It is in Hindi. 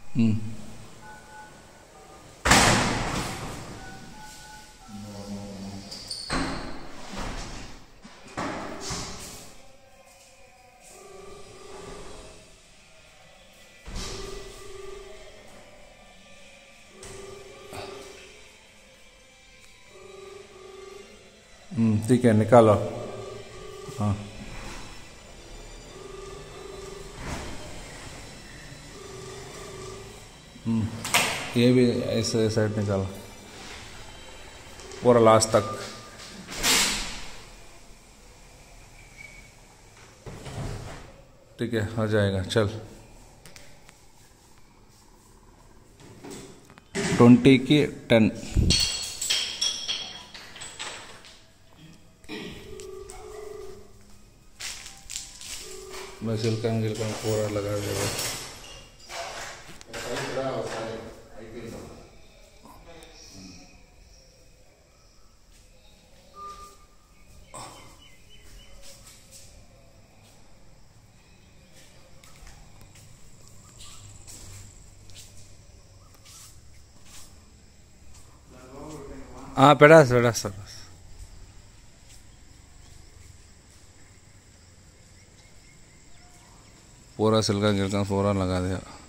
ठीक है, निकालो। हाँ, ये भी ऐसे साइड निकालो पूरा लास्ट तक। ठीक है, हो जाएगा। चल 20 की 10। बस गिलकन पूरा लगा देगा। हाँ, पेड़ास पूरा सिल्का गिलकन पूरा लगा दिया।